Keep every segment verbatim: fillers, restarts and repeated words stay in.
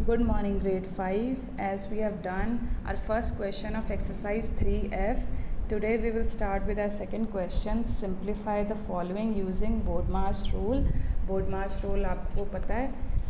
Good morning grade five. As we have done our first question of exercise three F, today we will start with our second question. Simplify the following using BODMAS rule. BODMAS rule आपको पता है,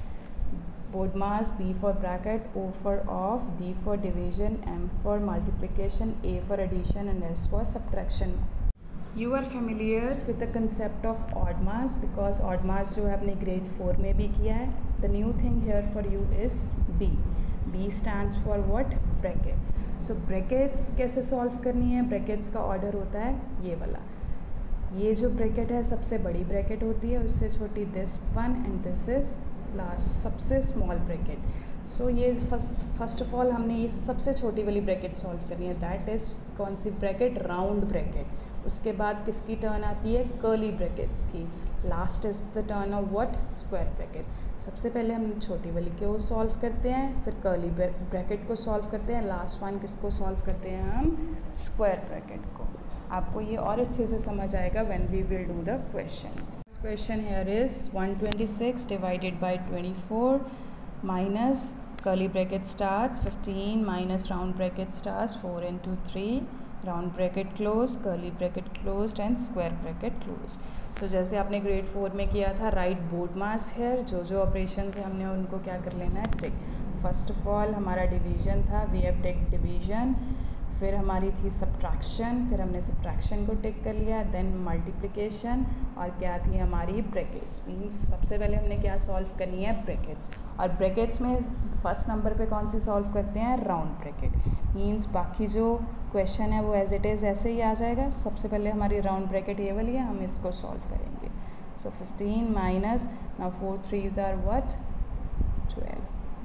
BODMAS B for bracket, O for off, D for division, M for multiplication, A for addition and S for subtraction. You are familiar with the concept of oddmas because oddmas जो है अपने grade four में भी किया है. The new thing here for you is B. B stands for what? Bracket. So brackets कैसे solve करनी है? Brackets का order होता है ये वाला. ये जो bracket है सबसे बड़ी bracket होती है, उससे छोटी this one and this is last सबसे small bracket. सो so, ये फर्स्ट फर्स्ट ऑफ ऑल हमने ये सबसे छोटी वाली ब्रैकेट सॉल्व करनी है. दैट इज़ कौन सी ब्रैकेट? Round bracket. उसके बाद किसकी टर्न आती है? कर्ली ब्रैकेट्स की. Last is the turn of what? Square bracket. सबसे पहले हम छोटी वाली को सॉल्व करते हैं, फिर कर्ली ब्रैकेट को सॉल्व करते हैं, लास्ट वन किसको सॉल्व करते हैं? हम स्क्वायर ब्रैकेट को. आपको ये और अच्छे से समझ आएगा when we will do the questions. Question here is one twenty-six divided by twenty-four minus curly bracket starts fifteen minus round bracket starts four into three, round bracket closed, curly bracket closed and square bracket closed. So जैसे आपने grade four में किया था, write BODMAS here. जो जो operations है हमने उनको क्या कर लेना है? tick. First of all हमारा division था, we have tick division. फिर हमारी थी सब्ट्रैक्शन, फिर हमने सब्ट्रैक्शन को टिक कर लिया. देन मल्टीप्लिकेशन और क्या थी हमारी? ब्रैकेट्स. मीन्स सबसे पहले हमने क्या सॉल्व करनी है? ब्रैकेट्स. और ब्रैकेट्स में फर्स्ट नंबर पे कौन सी सॉल्व करते हैं? Round bracket. मीन्स बाकी जो क्वेश्चन है वो एज इट इज़ ऐसे ही आ जाएगा. सबसे पहले हमारी राउंड ब्रैकेट ये वाली है, हम इसको सॉल्व करेंगे. So fifteen minus now four threes are what? Twelve.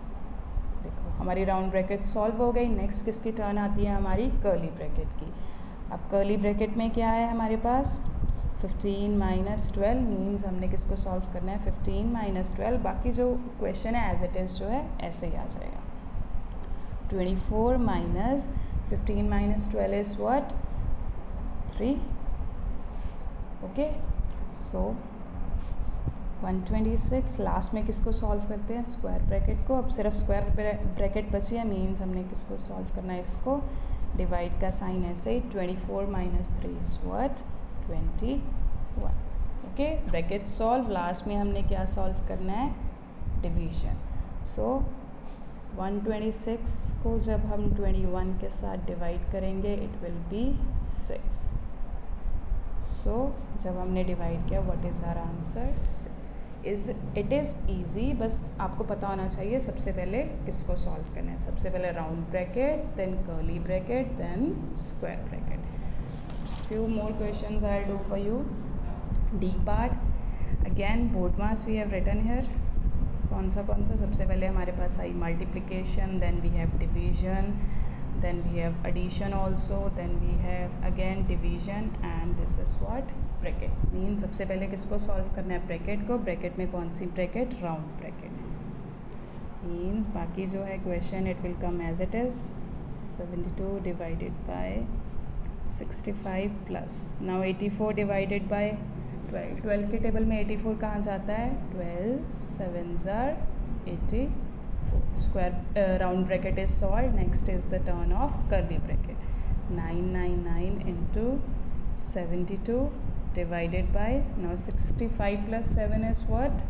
देखो हमारी राउंड ब्रैकेट सॉल्व हो गई. नेक्स्ट किसकी टर्न आती है? हमारी कर्ली ब्रैकेट की. अब कर्ली ब्रैकेट में क्या है हमारे पास? Fifteen minus twelve. मीन्स हमने किसको सॉल्व करना है? Fifteen minus twelve. बाकी जो क्वेश्चन है एज इट इज़ जो है ऐसे ही आ जाएगा. Twenty four minus fifteen minus twelve is what? Three. Okay. So one twenty six. Last में किसको सॉल्व करते हैं? स्क्वायर ब्रैकेट को. अब सिर्फ स्क्वायर ब्रैकेट बची है, मीन्स हमने किसको सॉल्व करना है? इसको. डिवाइड का साइन ऐसे ही. Twenty four minus three is what? Twenty one. Okay. Bracket solve. Last में हमने क्या सॉल्व करना है? Division. So one twenty six को जब हम ट्वेंटी वन के साथ डिवाइड करेंगे it will be six. So so, जब हमने डिवाइड किया what is our answer? Six. Is it is easy. बस आपको पता होना चाहिए सबसे पहले किसको सॉल्व करना है. सबसे पहले round bracket, then curly bracket, then square bracket. Few more questions I do for you. D part. Again BODMAS we have written here. कौन सा कौन सा? सबसे पहले हमारे पास आई multiplication, then we have division, then we have addition also, then we have again division and this is what? Brackets. Means सबसे पहले किसको सॉल्व करना है? ब्रैकेट को. ब्रैकेट में कौन सी ब्रैकेट? Round bracket. मीन्स बाकी जो है question it will come as it is. Seventy two divided by sixty five plus now eighty four divided by twelve. Twelve के टेबल में एटी फोर कहाँ जाता है? Twelve seven are eighty. Square uh, round bracket is solved. Next is the turn of curly bracket. nine ninety-nine into seventy-two divided by, now sixty-five plus seven is what?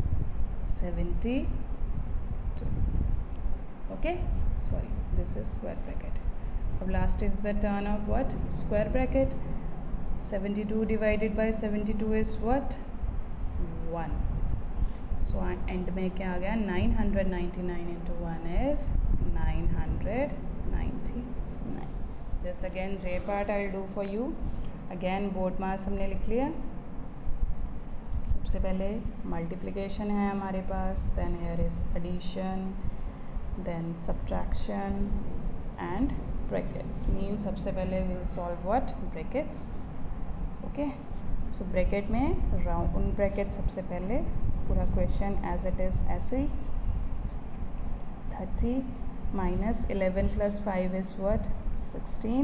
seventy-two. Okay, sorry, this is square bracket. अब last is the turn of what? Square bracket. seventy-two divided by seventy-two is what? one. So end में क्या आ गया? Nine hundred ninety nine into one is nine hundred ninety nine. This again J part I do for you. Again BODMAS हमने लिख लिया. सबसे पहले multiplication है हमारे पास, then here is addition, then subtraction and brackets. Mean सबसे पहले will solve what? Brackets. Okay. So bracket में राउंड ब्रैकेट सबसे पहले. पूरा क्वेश्चन एज इट इज़ ऐसे ही. Thirty minus eleven plus five is what? Sixteen.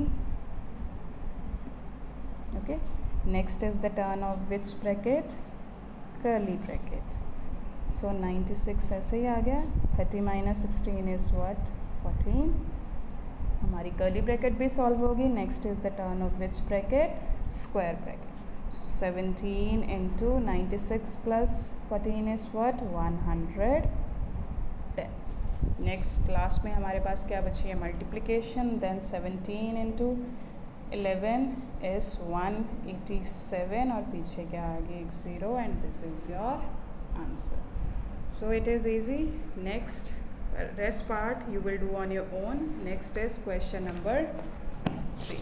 Okay. Next is the turn of which bracket? Curly bracket. So ninety six ऐसे ही आ गया. Thirty minus sixteen is what? Fourteen. हमारी curly bracket भी solve होगी. Next is the turn of which bracket? Square bracket. Seventeen into ninety six plus fourteen is what? One hundred ten. Next class में हमारे पास क्या बची है? Multiplication. Then seventeen into eleven is one eighty seven और पीछे क्या आ गया? एक zero and this is your answer. So it is easy. Next rest part you will do on your own. Next is question number three.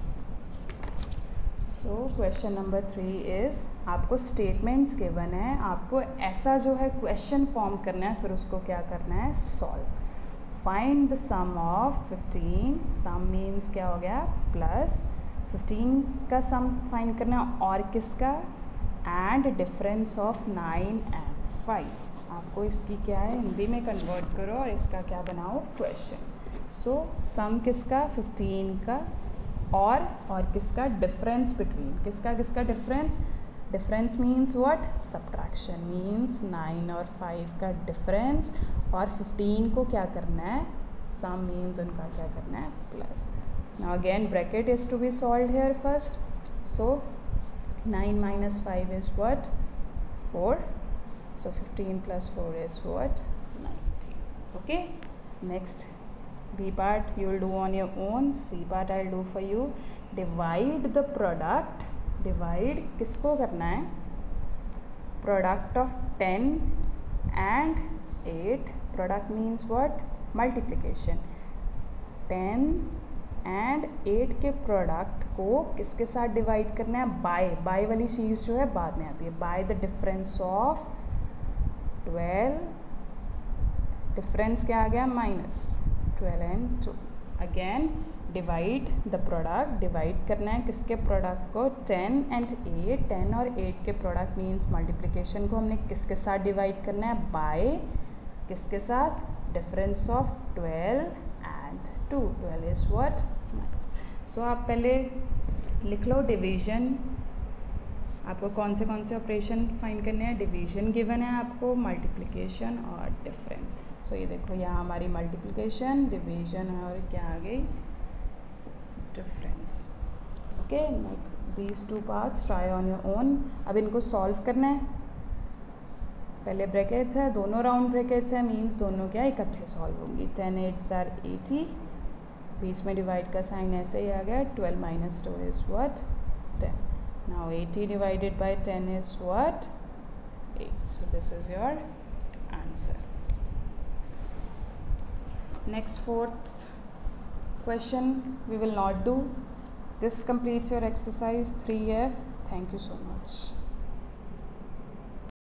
So question number three is आपको statements given है, आपको ऐसा जो है question form करना है, फिर उसको क्या करना है? solve. Find the sum of fifteen. Sum means क्या हो गया? plus fifteen का sum find करना है और किसका? and difference of nine and five. आपको इसकी क्या है? हिंदी में कन्वर्ट करो और इसका क्या बनाओ? क्वेश्चन. सो सम किसका? फिफ्टीन का और और किसका? Difference between. किसका किसका difference? Difference means what? Subtraction. Means nine और फाइव का डिफरेंस और फिफ्टीन को क्या करना है? सम मीन्स उनका क्या करना है? Plus. Now again bracket is to be solved here first. So nine minus five is what? four. So fifteen plus four is what? nineteen. Okay. Next B part you will do on your own. C part I will do for you. Divide the product. Divide किसको करना है? Product of ten and eight. Product means what? Multiplication. ten and eight के product को किसके साथ divide करना है? Bye. Bye वाली चीज़ जो है बाद में आती है. By the difference of twelve. Difference क्या आ गया? Minus twelve and two. Again divide the product. Divide करना है किसके प्रोडक्ट को? Ten and eight. टेन और एट के प्रोडक्ट मीन्स मल्टीप्लिकेशन को हमने किसके साथ डिवाइड करना है? बाय किसके साथ? Difference of twelve and two. Twelve is what? So आप पहले लिख लो डिवीजन. आपको कौन से कौन से ऑपरेशन फाइंड करने हैं? डिवीजन गिवन है आपको, मल्टीप्लिकेशन और डिफरेंस. सो so, ये देखो यहाँ हमारी मल्टीप्लिकेशन, डिवीजन और क्या आ गई? Difference. Okay. These two parts try on your own. अब इनको सॉल्व करना है. पहले ब्रैकेट्स है, दोनों राउंड ब्रैकेट्स है, मीन्स दोनों क्या इकट्ठे सॉल्व होंगी. Ten eights are eighty. बीच में डिवाइड का साइन ऐसे ही आ गया. Twelve minus two is what? Ten. Now eighty divided by ten is what? Eight. So this is your answer. Next fourth question we will not do. This completes your exercise three F. Thank you so much.